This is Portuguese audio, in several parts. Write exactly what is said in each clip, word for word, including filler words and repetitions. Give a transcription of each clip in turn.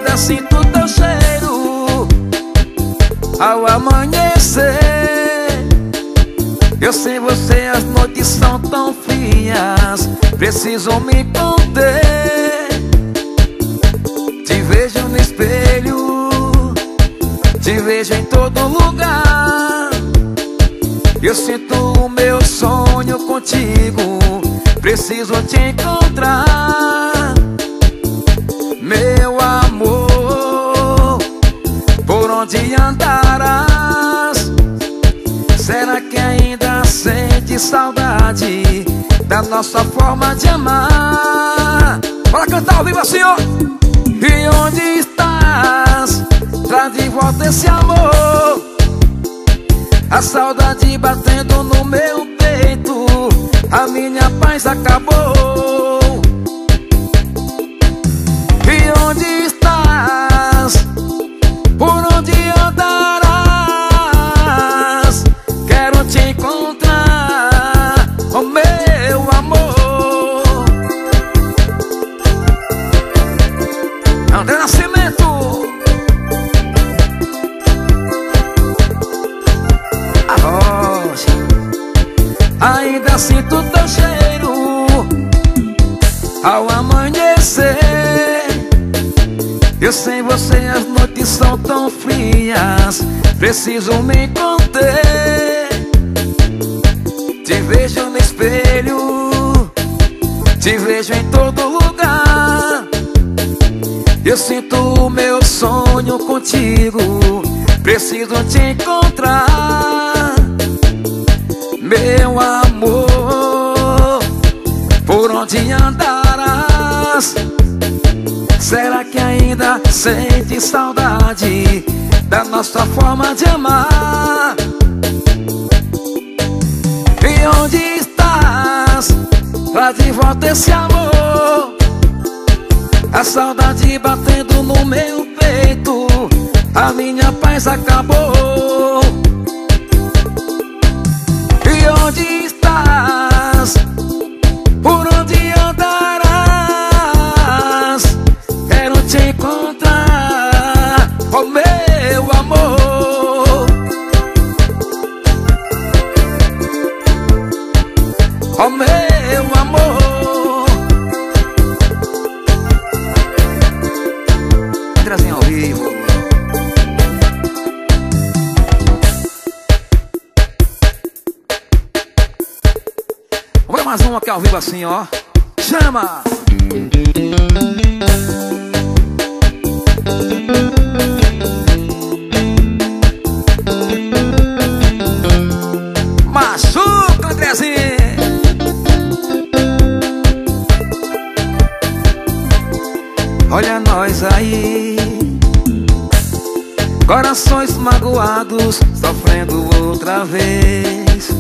ainda sinto teu cheiro ao amanhecer. Eu sem você as noites são tão frias, preciso me conter. Te vejo no espelho, te vejo em todo lugar. Eu sinto o meu sonho contigo, preciso te encontrar. Meu amor, por onde andarás? Será que ainda sente saudade da nossa forma de amar? Bora cantar ao vivo assim, ó. E onde estás? Traz de volta esse amor. A saudade batendo no meu peito, a minha paz acabou. E onde estás? Por onde andarás? Quero te encontrar, oh meu amor. André Nascimento. A rocha. Ainda sinto teu cheiro ao amanhecer. Eu sem você as noites são tão frias, preciso me conter. Te vejo no espelho, te vejo em todo lugar. Eu sinto o meu sonho contigo, preciso te encontrar. Meu amor, por onde andarás? Será que ainda sente saudade da nossa forma de amar? E onde estás? Traz de volta esse amor. A saudade batendo no meu peito, a minha paz acabou. E onde estás? Por onde andarás? Quero te encontrar, oh meu amor. Oh meu amor. Trazinho ao vivo. Vamos ver mais uma aqui ao vivo assim, ó. Chama! Machuca, Andrezinho! Olha nós aí, corações magoados, sofrendo outra vez.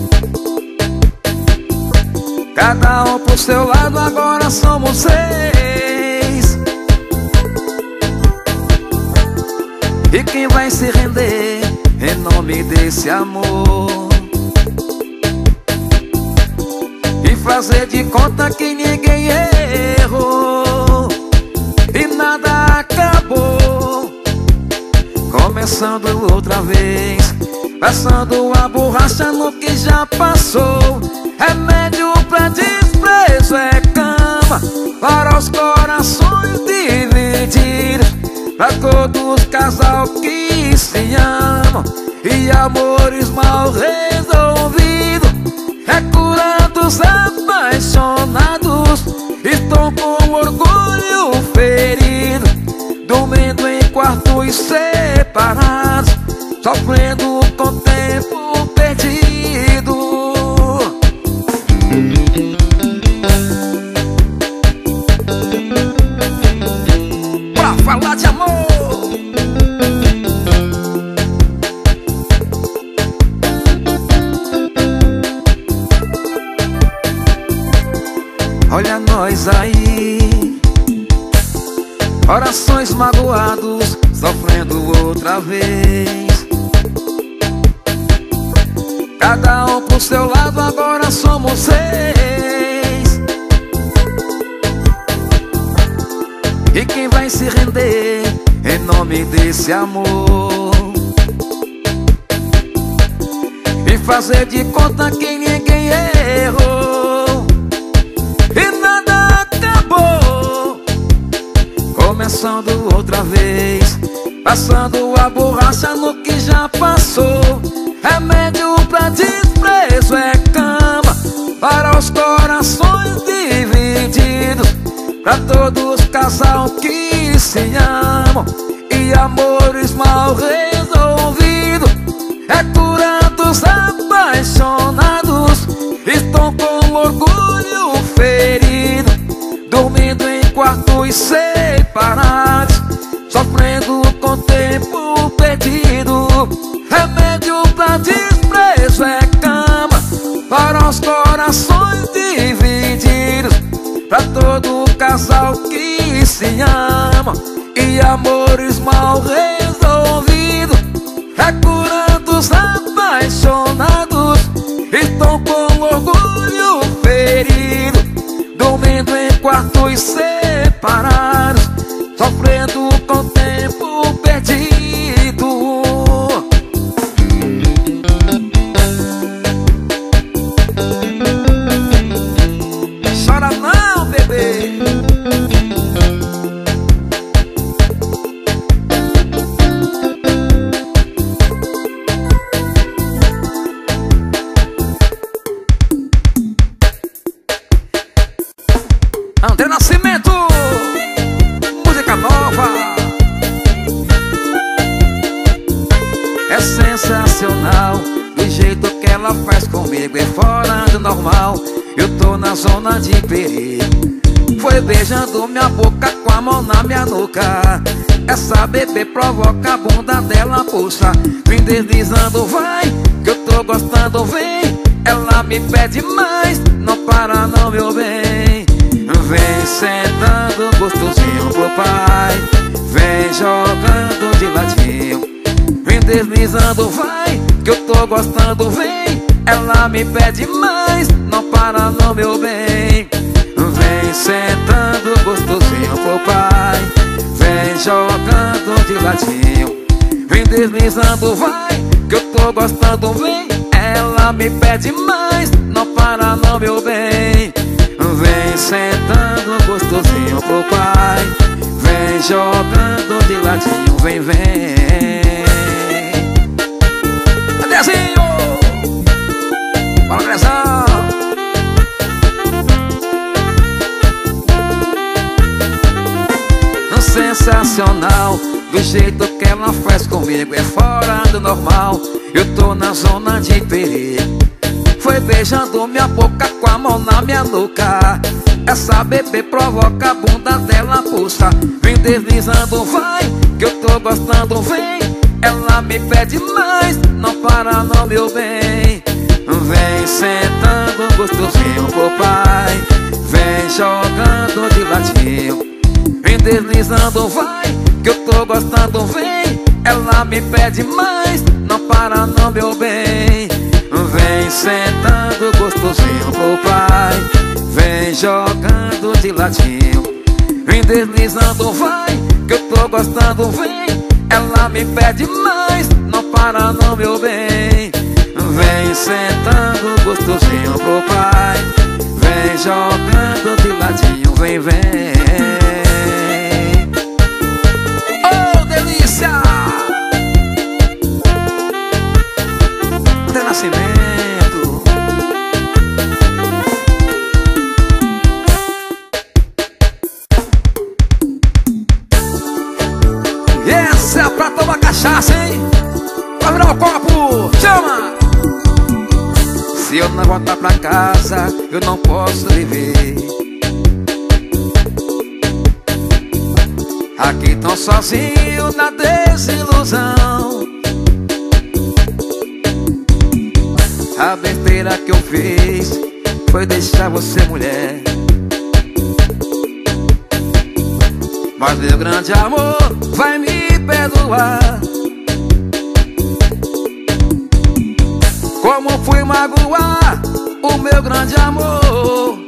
Cada um por seu lado, agora somos seis. E quem vai se render em nome desse amor? E fazer de conta que ninguém errou e nada acabou. Começando outra vez, passando a borracha no que já passou. Remédio pra desprezo é cama para os corações divididos, pra todos casal que se amam e amores mal resolvidos. É cura dos apaixonados, estão com orgulho ferido, dormindo em quartos separados, sofrendo com tempo perdido. Pra falar de amor, olha nós aí, corações magoados, sofrendo outra vez. Cada um pro seu lado, agora somos seis. E quem vai se render em nome desse amor, e fazer de conta que ninguém errou e nada acabou, começando outra vez, passando a borracha no que já passou. Remédio pra desprezo é cama para os corações divididos, pra todos casal que se amam e amores mal resolvidos. É curados apaixonados, estão com orgulho ferido, dormindo em quartos separados, sofrendo com tempo perdido. Remédio pra desprezo é cama para os corações divididos, pra todo casal que se ama e amores mal resolvidos. É curando os apaixonados, estão com orgulho ferido, dormindo em quartos separados, sofrendo com tempo perdido. Chora não, bebê. André Nascimento, música nova. É sensacional, do jeito que ela faz comigo, é fora do normal. Eu tô na zona de perigo. Foi beijando minha boca com a mão na minha nuca. Essa bebê provoca a bunda dela, puxa. Vem deslizando, vai, que eu tô gostando, vem. Ela me pede mais, não para não, meu bem. Vem sentando gostosinho pro pai, vem jogando de ladinho. Vem deslizando, vai, que eu tô gostando, vem. Ela me pede mais, não para não, meu bem. Vem sentando gostosinho pro pai, vem jogando de ladinho. Vem deslizando, vai, que eu tô gostando, vem. Ela me pede mais, não para não, meu bem. Vem sentando gostosinho pro pai, vem jogando de ladinho, vem, vem. Adezinho, bora agressão. Sensacional, do jeito que ela faz comigo, é fora do normal. Eu tô na zona de perigo. Foi beijando minha boca com a mão na minha nuca. Essa bebê provoca a bunda dela, puxa. Vem deslizando, vai, que eu tô gostando, vem. Ela me pede mais, não para não, meu bem. Vem sentando gostosinho pro pai, vem jogando de ladinho. Vem deslizando, vai, que eu tô gostando, vem. Ela me pede mais, não para não, meu bem. Vem sentando gostosinho pro pai, vem jogando de ladinho. Vem deslizando, vai, que eu tô gostando, vem. Ela me pede mais, não para não, meu bem. Vem sentando gostosinho pro pai, vem jogando de ladinho, vem, vem. Oh, delícia! André Nascimento. E essa é pra tomar cachaça, hein? Pra virar o copo, chama! Se eu não voltar pra casa, eu não posso viver. Aqui tão sozinho na desilusão. A besteira que eu fiz foi deixar você mulher. Mas meu grande amor vai me perdoar. Como fui magoar o meu grande amor,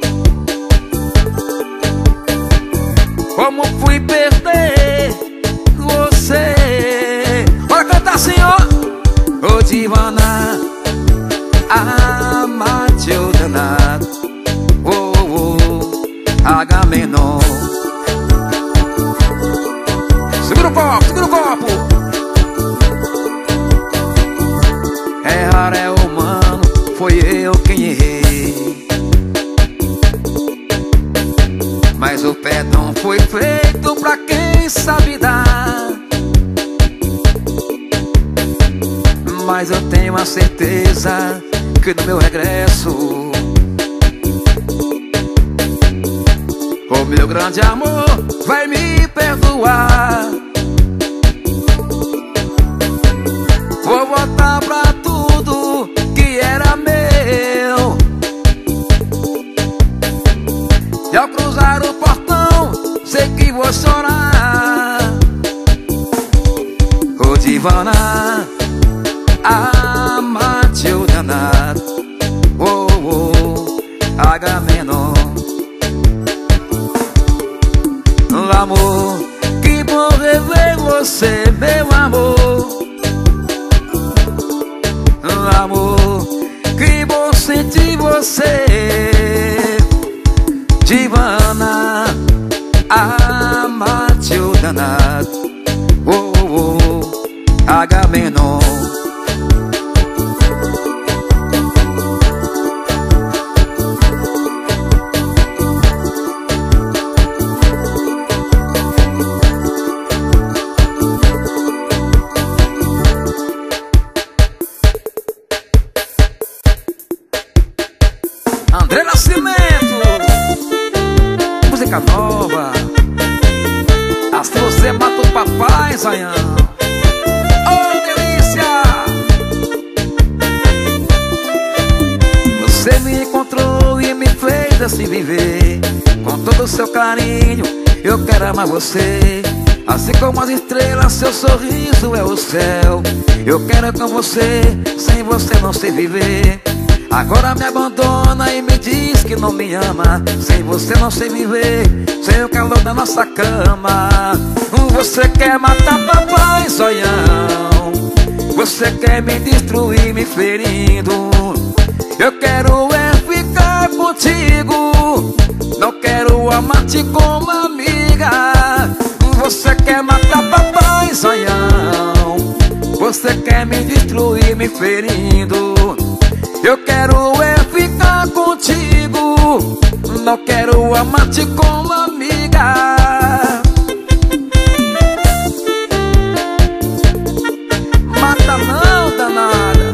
como fui perder você. amate o danado, oh, oh, oh, Agamenon. Segura o copo, segura o copo. Errar é humano, foi eu quem errei, mas o perdão foi feito pra quem sabe dar. Mas eu tenho a certeza que no meu regresso o meu grande amor vai me perdoar. Vou voltar pra tudo que era meu, e ao cruzar o portão sei que vou chorar. Ô divana, amate o danado, oh, oh, Agamenon. Amor, que bom rever você, meu amor. Amor, que bom sentir você. Divana, amate o danado, oh, oh, oh, Agamenon. André Nascimento, música nova. Assim você mata o papai, Zaião. Oh, delícia! Você me encontrou e me fez assim viver. Com todo o seu carinho, eu quero amar você. Assim como as estrelas, seu sorriso é o céu. Eu quero com você, sem você não sei viver. Agora me abandona e me diz que não me ama. Sem você não sei viver, sem o calor da nossa cama. Você quer matar papai, Zoião. Você quer me destruir, me ferindo. Eu quero é ficar contigo, não quero amar-te como amiga. Você quer matar papai, Zoião. Você quer me destruir, me ferindo. Eu quero é ficar contigo, não quero amar-te como amiga. Mata não, danada.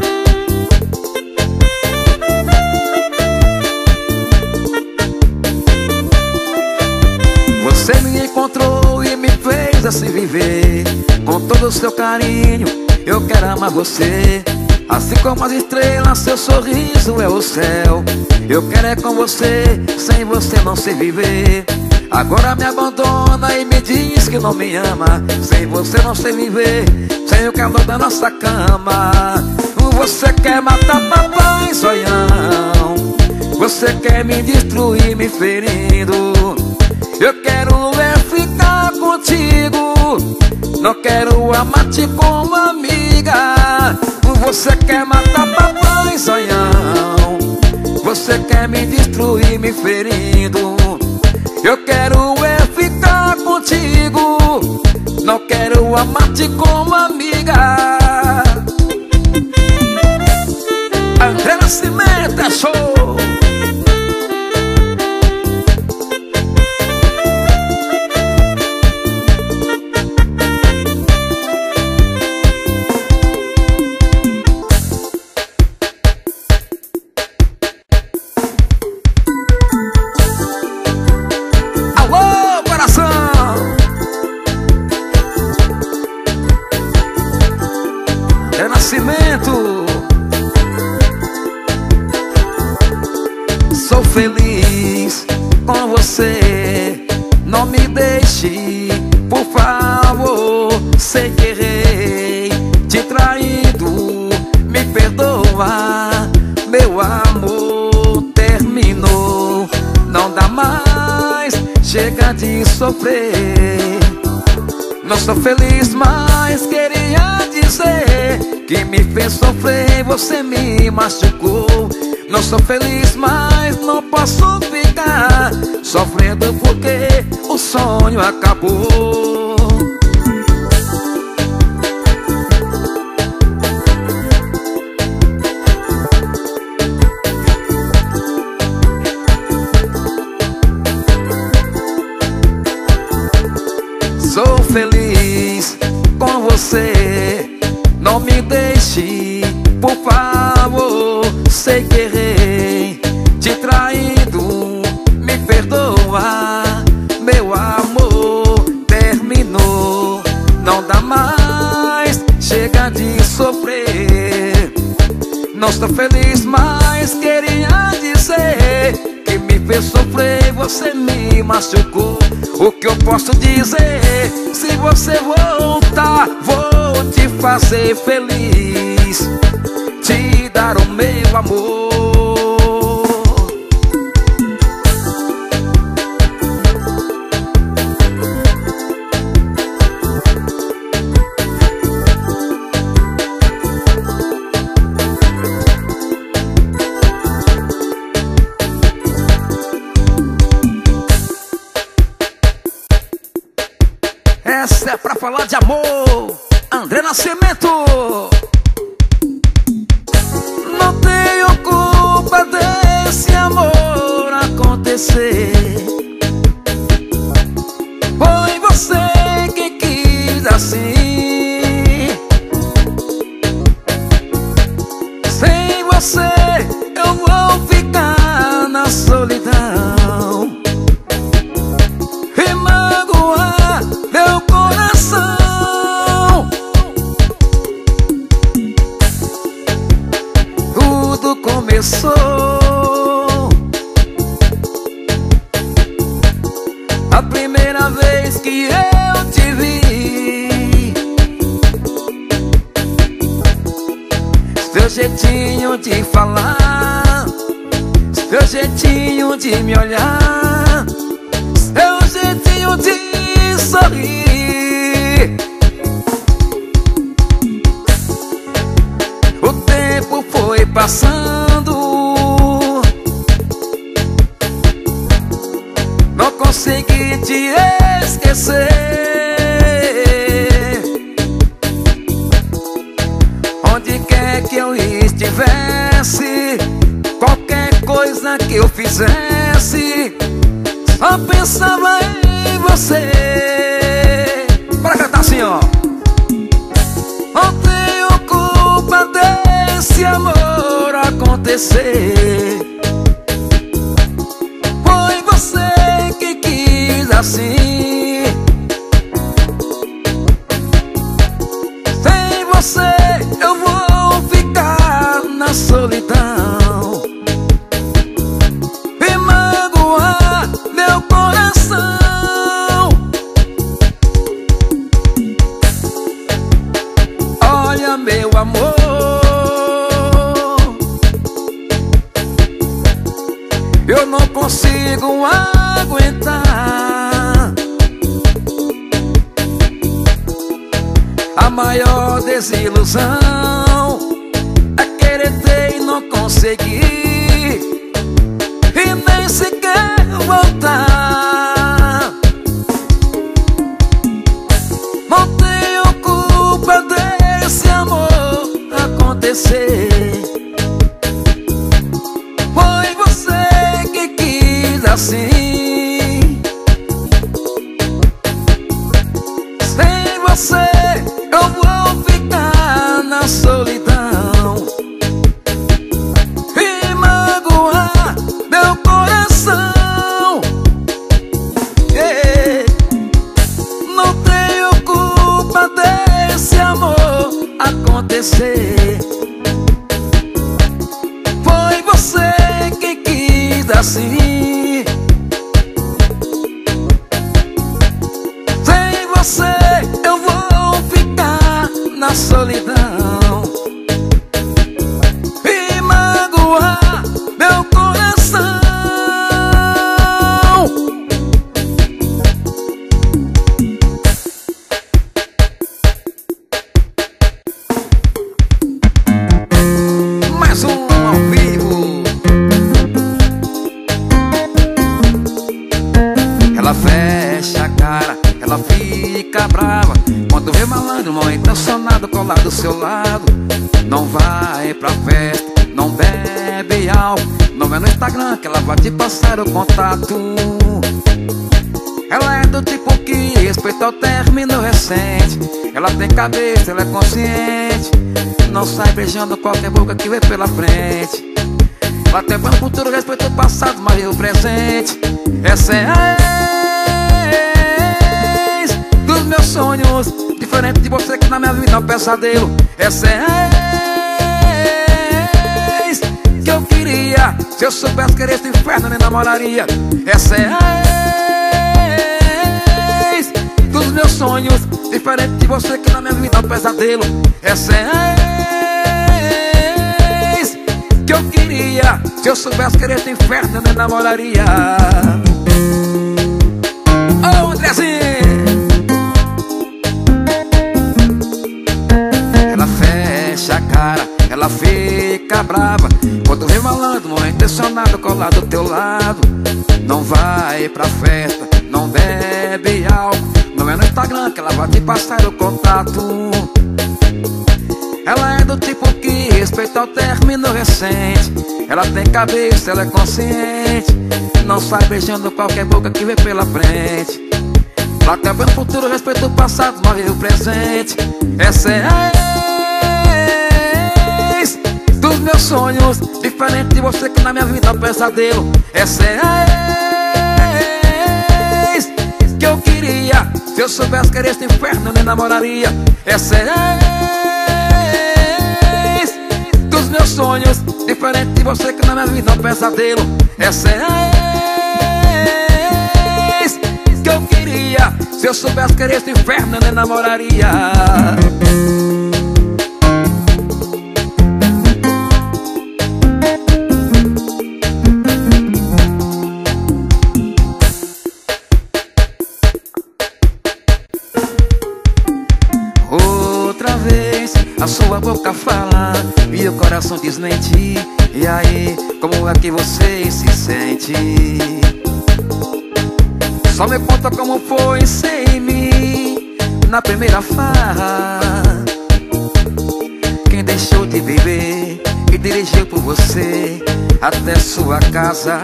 Você me encontrou e me fez assim viver. Com todo o seu carinho, eu quero amar você. Assim como as estrelas, seu sorriso é o céu. Eu quero é com você, sem você não sei viver. Agora me abandona e me diz que não me ama. Sem você não sei viver, sem o calor da nossa cama. Você quer matar papai, Zoião. Você quer me destruir, me ferindo. Eu quero é ficar contigo, não quero amar-te como amiga. Você quer matar papai, Zoião. Você quer me destruir, me ferindo. Eu quero é ficar contigo, não quero amar-te como amiga. André Nascimento é show. Nascimento, sou feliz com você. Não me deixe, por favor. Sei que errei, te traído, me perdoa. Meu amor terminou, não dá mais, chega de sofrer. Não sou feliz mais mais queria dizer que me fez sofrer, você me machucou. Não sou feliz, mas não posso ficar sofrendo porque o sonho acabou. Sou feliz com você, não me deixe, por favor. Sei que errei, te traído, me perdoa. Meu amor terminou, não dá mais, chega de sofrer. Não estou feliz, mas queria dizer que me fez sofrer, você me machucou. O que eu posso dizer? Se você voltar, vou te fazer feliz, te dar o meu amor. Essa é pra falar de amor, André Nascimento. Não tenho culpa desse amor acontecer. Foi você que quis assim. Sem você eu vou ficar na solidão e magoar meu coração. Tudo começou a primeira vez que eu te vi. Seu jeitinho de falar, seu jeitinho de me olhar, seu jeitinho de sorrir. O tempo foi passando, não consegui te esquecer. Onde quer que eu estivesse, qualquer coisa que eu fizesse, só pensava em você. Bora cantar assim, ó. Não tenho culpa desse amor acontecer. Foi você que quis assim. Sem você eu vou ficar na solidão e magoar meu coração. Olha, meu amor, eu não consigo aguentar. A maior desilusão é querer ter e não conseguir, e nem sequer voltar. Não tenho culpa desse amor acontecer. Foi você que quis assim. Sem você eu vou ficar na solidão e magoar meu coração. Yeah. Não tenho culpa desse amor acontecer. Foi você que quis assim. Sem você eu vou ficar na solidão e magoar meu coração. fica brava quando vê malandro mal intencionado colar do seu lado. Não vai pra festa, não bebe álcool, não é no Instagram que ela vai te passar o contato. Ela é do tipo que respeita o término recente. Ela tem cabeça, ela é consciente, não sai beijando qualquer boca que vê pela frente. Ela tem plano futuro, respeita o passado, mas vive o presente. Essa é a ex dos meus sonhos, diferente de você que na minha vida é um pesadelo. Essa é a ex que eu queria, se eu soubesse querer esse inferno nem namoraria. Essa é a ex dos meus sonhos, diferente de você que na minha vida é um pesadelo. Essa é a ex que eu queria, se eu soubesse querer esse inferno eu nem namoraria. Ô, Andrezinho! Ela fecha a cara, ela fica brava quando vê malandro mal intencionado colar do teu lado. Não vai pra festa, não bebe álcool, não é no Instagram que ela vai te passar o contato. Ela é do tipo que respeita o término recente. Ela tem cabeça, ela é consciente, não sai beijando qualquer boca que vê pela frente. Ela quer ver no futuro, respeita o passado, mas vive o presente. Essa é a ex dos meus sonhos, diferente de você que na minha vida é um pesadelo. Essa é a ex que eu queria, se eu soubesse querer esse inferno eu nem namoraria. Essa é a ex dos meus sonhos, diferente de você que na minha vida é um pesadelo. Essa é a ex que eu queria, se eu soubesse querer esse inferno eu nem namoraria. A sua boca fala e o coração desmente. E aí, como é que você se sente? Só me conta como foi sem mim na primeira farra. Quem deixou de beber e dirigiu por você até sua casa.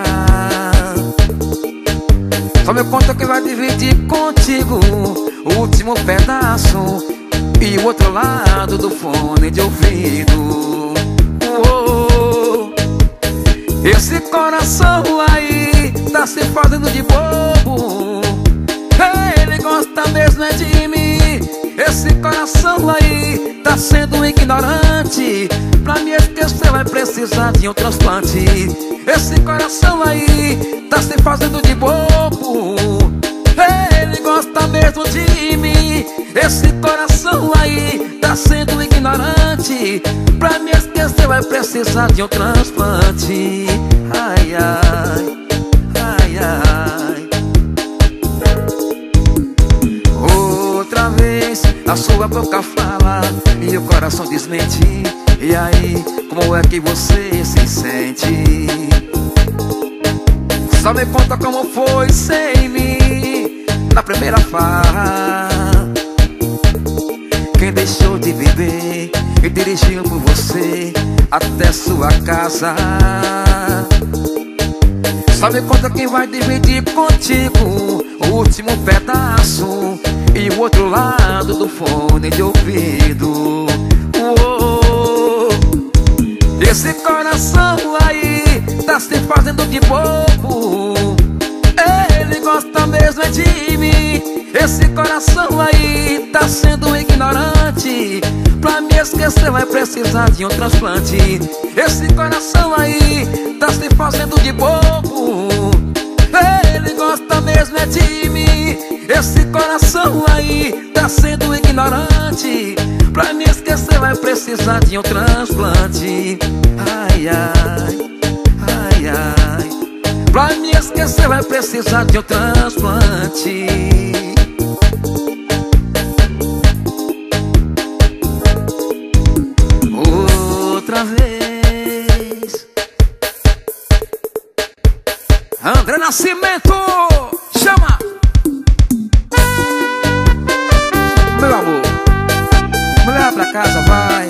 Só me conta quem vai dividir contigo o último pedaço e o outro lado do fone de ouvido. Oh, esse coração aí tá se fazendo de bobo. Ele gosta mesmo é de mim. Esse coração aí tá sendo ignorante. Pra me esquecer vai precisar de um transplante. Esse coração aí tá se fazendo de bobo. Ele gosta mesmo de mim. Esse coração aí tá sendo ignorante. Pra me esquecer vai precisar de um transplante. Ai, ai, ai, ai. Outra vez a sua boca fala e o coração desmente. E aí, como é que você se sente? Só me conta como foi sem mim na primeira farra. Quem deixou de beber e dirigiu por você até sua casa. Só me conta quem vai dividir contigo o último pedaço e o outro lado do fone de ouvido. Oh, esse coração aí tá se fazendo de bobo. Ele gosta mesmo é de mim. Esse coração aí tá sendo ignorante. Pra me esquecer vai precisar de um transplante. Esse coração aí tá se fazendo de bobo. Ele gosta mesmo é de mim. Esse coração aí tá sendo ignorante. Pra me esquecer vai precisar de um transplante. Ai, ai, ai, ai. Pra me esquecer vai precisar de um transplante. Outra vez André Nascimento, chama! casa, vai.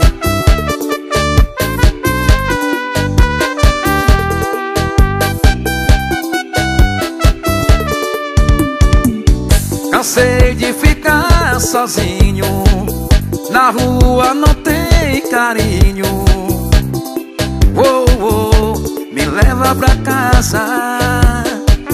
Cansei de ficar sozinho, na rua não tem carinho. Oh, oh, me leva pra casa.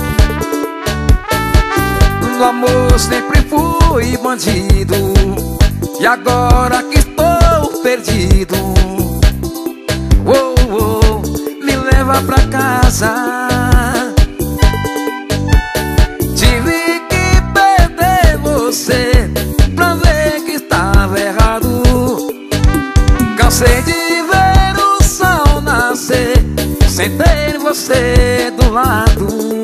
No amor sempre fui bandido, e agora que estou perdido, oh, oh, me leva pra casa. Tive que perder você pra ver que estava errado. Cansei de ver o sol nascer sem ter você do lado.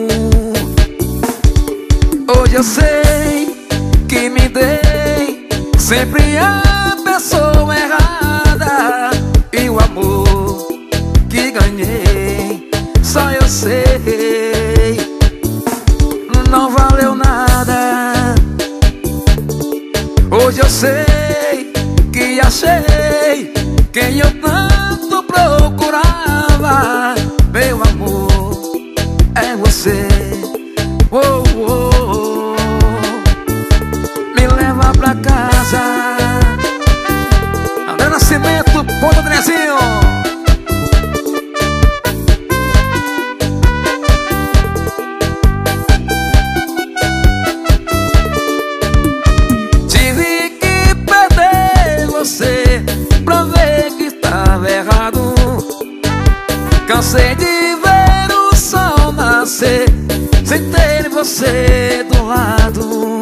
Hoje eu sei que me dei sempre a pessoa errada, e o amor que ganhei só eu sei não valeu nada. Hoje eu sei que achei quem eu tanto procurava. Meu amor é você. Oh, oh, oh. Me leva pra casa. André Nascimento, Ponto Andrezinho. Tive que perder você pra ver que estava errado. Cansei de ver o sol nascer sem ter você do lado.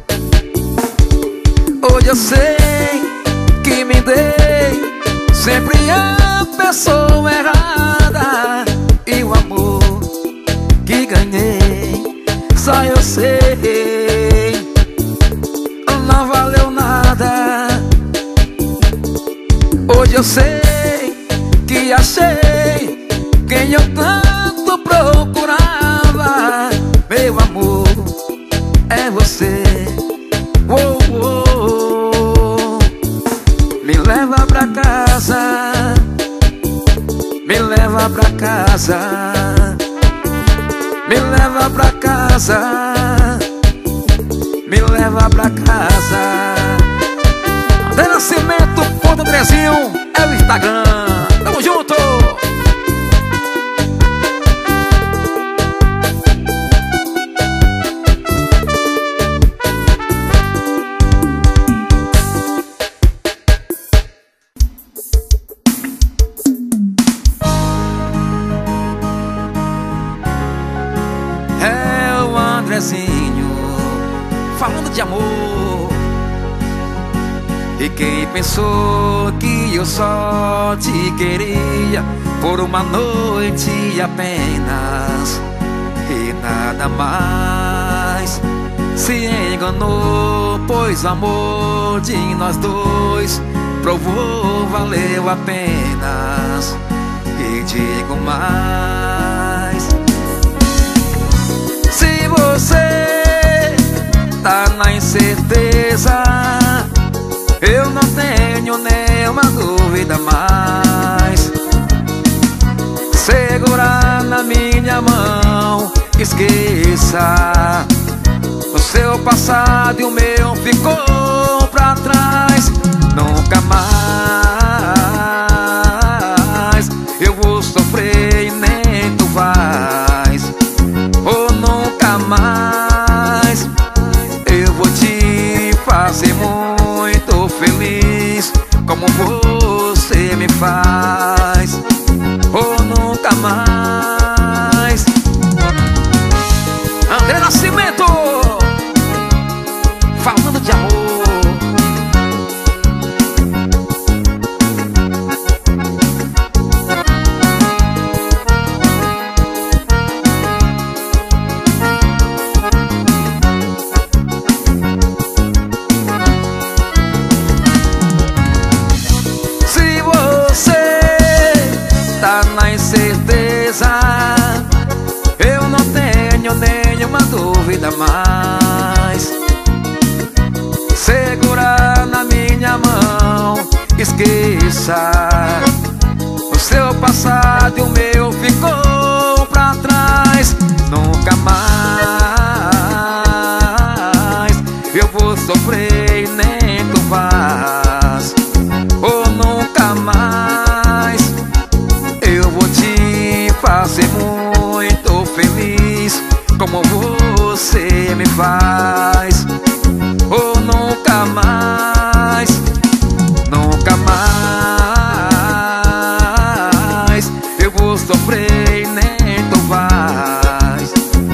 Hoje eu sei que me dei sempre a pessoa errada, e o amor que ganhei só eu sei não valeu nada. Hoje eu sei que achei quem eu tanto procurava. Meu amor é você. Oh, oh, oh. Me leva pra casa, me leva pra casa, me leva pra casa, me leva pra casa. André Nascimento, Ponto Andrezinho, é o Instagram. Tamo junto! É o Andrezinho falando de amor. E quem pensou que eu só te queria por uma noite apenas e nada mais, se enganou, pois o amor de nós dois provou valeu apenas. E digo mais, se você tá na incerteza, eu não tenho nenhuma dúvida mais. Segurar na minha mão, esqueça o seu passado e o meu ficou pra trás. Nunca mais eu vou sofrer e nem tu vais. Ou nunca mais eu vou te fazer muito feliz como você me faz. Ou nunca mais. André Nascimento falando de amor. Eu não tenho nenhuma dúvida mais. Segurar na minha mão, pensar no seu passado e o meu ficou pra trás. Nunca mais eu vou sofrer, nem tu vás. Ou nunca mais eu vou te fazer muito feliz como você me faz. Ou nunca mais, nunca mais eu vou sofrer, nem tu vais.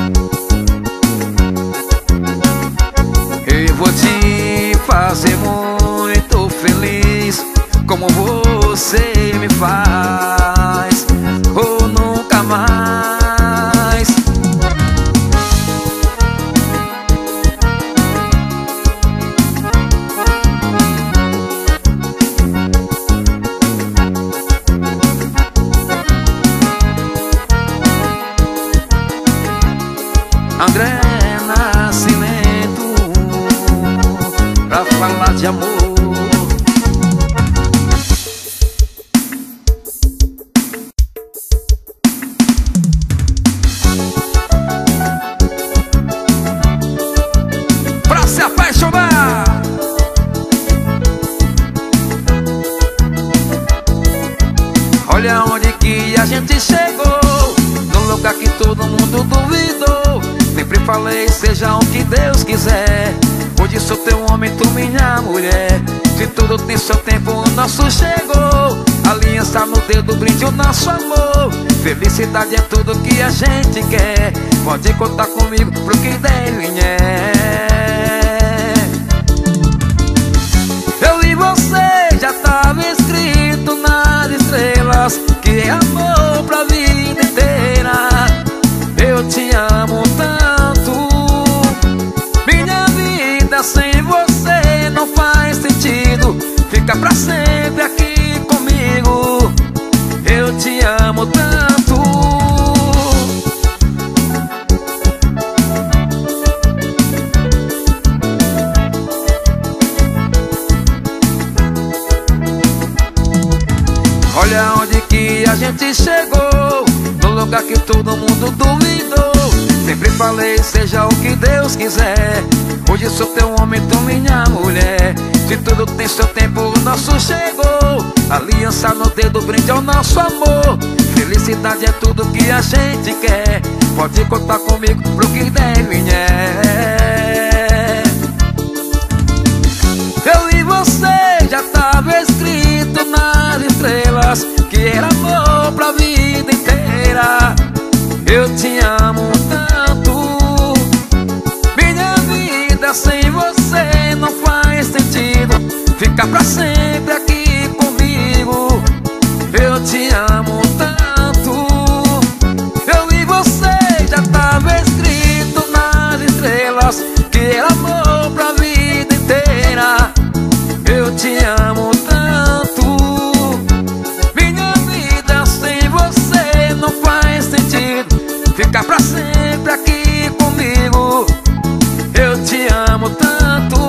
Eu vou te fazer muito feliz como você me faz. Ou nunca mais. André Nascimento, pra falar de amor. Pra se apaixonar. Olha onde que a gente chegou, num lugar que todo mundo duvidou. Sempre falei, seja o que Deus quiser. Hoje sou teu homem, tu minha mulher. Se tudo tem seu tempo, o nosso chegou. Aliança no dedo, brinde o nosso amor. Felicidade é tudo que a gente quer. Pode contar comigo pro que der e vier. Eu e você já tava escrito nas estrelas que é amor pra vida inteira. Eu te amo tanto, minha vida sem você não faz sentido. Fica pra sempre aqui comigo, eu te amo tanto. Olha onde que a gente chegou, no lugar que todo mundo duvidou. Sempre falei, seja o que Deus quiser. Hoje sou teu homem, tu minha mulher. Se tudo tem seu tempo, o nosso chegou. Aliança no dedo, brinde ao nosso amor. Felicidade é tudo que a gente quer. Pode contar comigo pro que der e vier. Eu e você já tava escrito nas estrelas que era amor pra vida inteira. Eu te amo tanto, minha vida sem você não faz sentido. Fica pra sempre aqui comigo, eu te amo tanto. Eu e você já tava escrito nas estrelas que era amor pra vida inteira. Eu te amo tanto, minha vida sem você não faz sentido. Fica pra sempre aqui comigo, eu te amo tanto.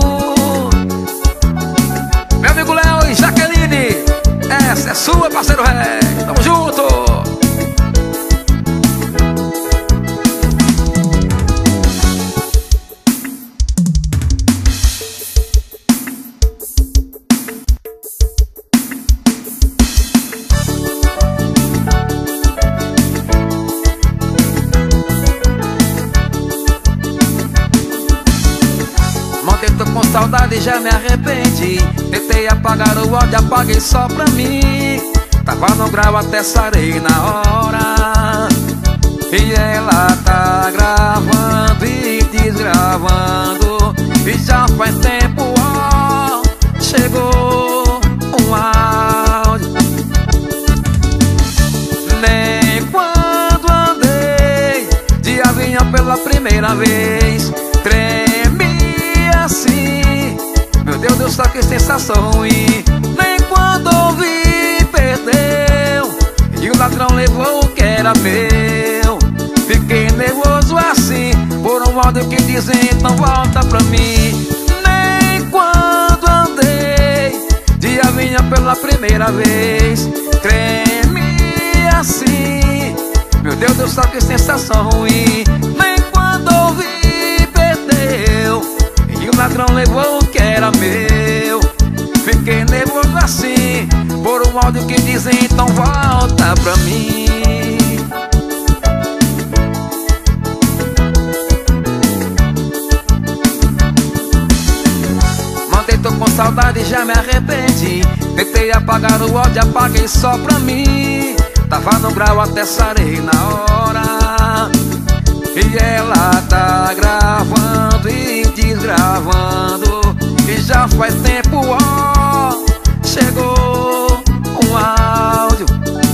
Meu amigo Léo e Jaqueline, essa é sua, parceiro Ré. Tamo junto. Tô com saudade, já me arrependi. Tentei apagar o ódio, apaguei só pra mim. Tava no grau, até sarei na hora. E ela tá gravando e desgravando. E já faz tempo, ó, chegou um áudio. Nem quando andei de avião pela primeira vez tremi assim. Meu Deus, Deus, só que sensação ruim. Nem quando ouvi, perdeu. E o ladrão levou o que era meu. Fiquei nervoso assim, por um áudio que dizem não volta pra mim. Nem quando andei de avião pela primeira primeira vez. Tremi assim, meu Deus do céu, que sensação ruim. Nem quando ouvi, perdeu, e o ladrão levou o que era meu. Fiquei nervoso assim, por um áudio que dizem, então volta pra mim. Mandei, tô com saudade e já me arrependi. Tentei apagar o áudio, apaguei só pra mim. Tava no grau, até sarei na hora. E ela tá gravando e desgravando, e já faz tempo, ó, chegou um áudio.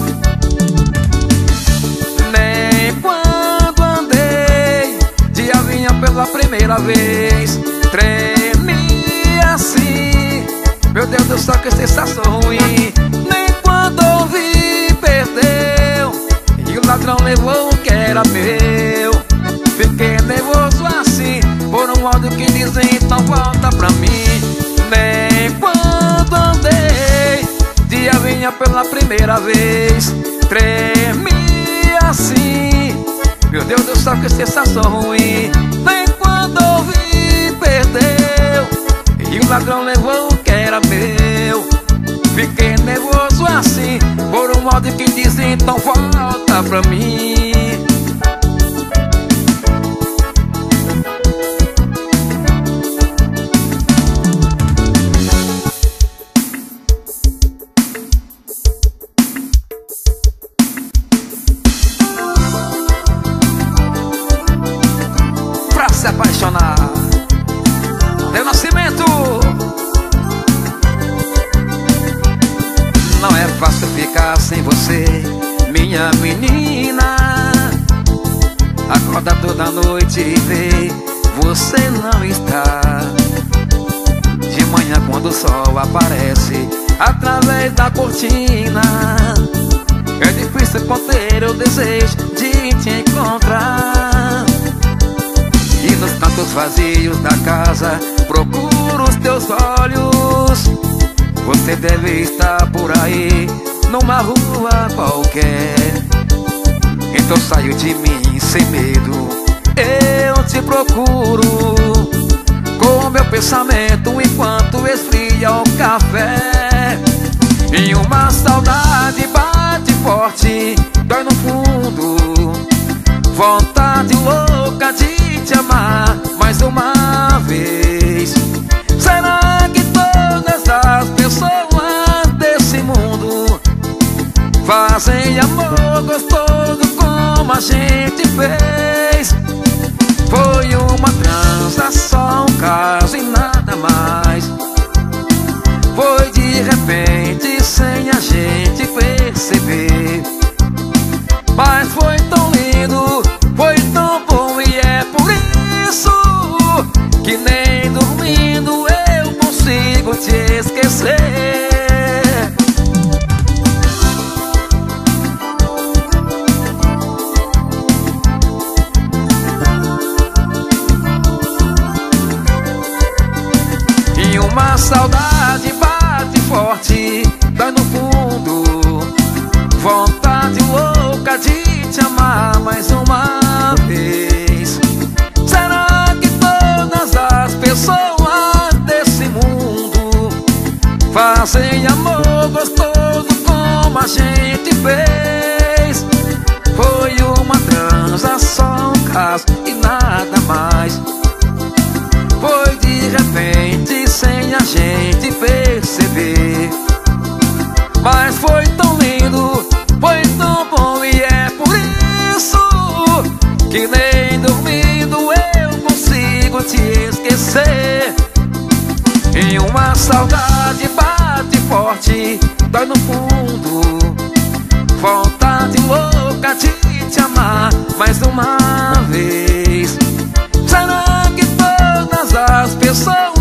Nem quando andei de avião pela primeira vez, tremi assim, meu Deus do céu, que sensação ruim. Nem quando ouvi, perdeu, e o ladrão levou o que era meu. Fiquei nervoso assim, por um áudio que dizem, então volta pra mim. Nem quando andei de avião pela primeira vez, tremi assim, meu Deus do céu, que sensação ruim. Nem quando ouvi, perdeu, e o ladrão levou o que era meu. Fiquei nervoso assim, por um áudio que dizem, então volta pra mim. Se apaixonar, Teu Nascimento. Não é fácil ficar sem você, minha menina. Acorda toda noite e vê, você não está. De manhã quando o sol aparece através da cortina, é difícil conter o desejo de te encontrar. E nos cantos vazios da casa procuro os teus olhos. Você deve estar por aí, numa rua qualquer. Então saio de mim sem medo, eu te procuro, com meu pensamento enquanto esfria o café. E uma saudade bate forte, dói no fundo, vontade louca de te amar mais uma vez. Será que todas as pessoas desse mundo fazem amor gostoso como a gente fez? Foi uma transa, só um caso e nada mais. Foi de repente, sem a gente perceber. Mas foi tão lindo, foi tão bom, e é por isso que nem dormindo eu consigo te esquecer. E uma saudade bate forte, dói no fundo, vontade louca de te amar mais uma vez. Será que todas as pessoas desse mundo fazem amor gostoso como a gente fez? Foi uma transa, só um caso e nada mais. Foi de repente, sem a gente perceber. Mas foi tão lindo, foi tão bom, e é por isso que nem dormindo eu consigo te esquecer. E uma saudade bate forte, dói no fundo, vontade louca de te amar mais uma vez. Será que todas as pessoas